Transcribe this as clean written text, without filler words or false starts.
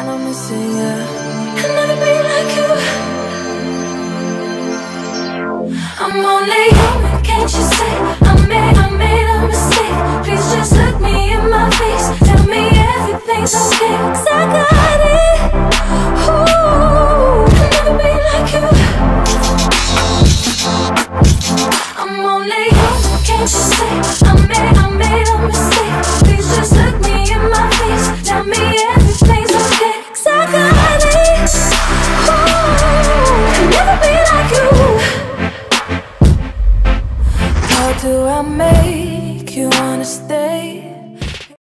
and I'm missing you. I'll never be like you. I'm only human, can't you see? I made a mistake. Please just look me in my face. Tell me everything's okay, 'cause I got it. Ooh, I'll never be like you. I'm only human, can't you see?